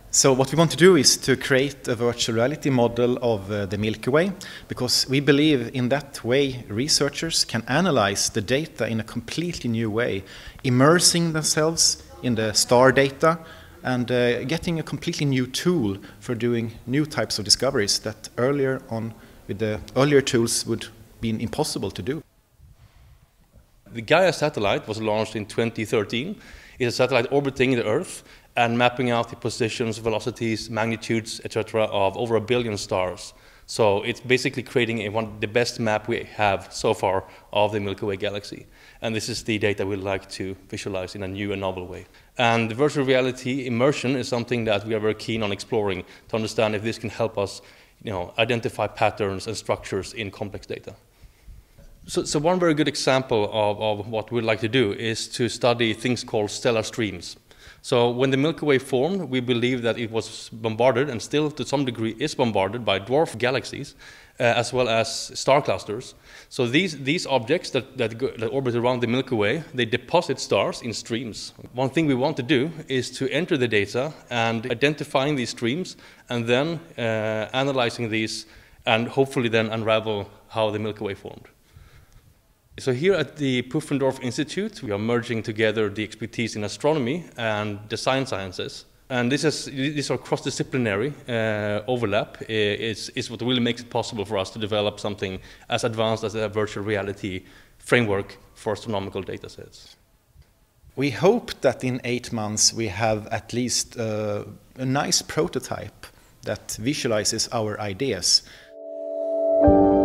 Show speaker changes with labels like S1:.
S1: So what we want to do is to create a virtual reality model of the Milky Way, because we believe in that way researchers can analyze the data in a completely new way, immersing themselves in the star data and getting a completely new tool for doing new types of discoveries that earlier on with the earlier tools would be impossible to do.
S2: The Gaia satellite was launched in 2013. It's a satellite orbiting the Earth and mapping out the positions, velocities, magnitudes, etc. of over 1 billion stars. So it's basically creating the best map we have so far of the Milky Way galaxy. And this is the data we'd like to visualize in a new and novel way. And virtual reality immersion is something that we are very keen on exploring to understand if this can help us, identify patterns and structures in complex data. So one very good example of what we'd like to do is to study things called stellar streams. So when the Milky Way formed, we believe that it was bombarded, and still to some degree is bombarded, by dwarf galaxies, as well as star clusters. So these objects that orbit around the Milky Way, they deposit stars in streams. One thing we want to do is to enter the data and identifying these streams, and then analyzing these, and hopefully then unravel how the Milky Way formed. So here at the Pufendorf Institute, we are merging together the expertise in astronomy and design sciences. And this are cross-disciplinary overlap is what really makes it possible for us to develop something as advanced as a virtual reality framework for astronomical data sets.
S1: We hope that in 8 months we have at least a nice prototype that visualizes our ideas.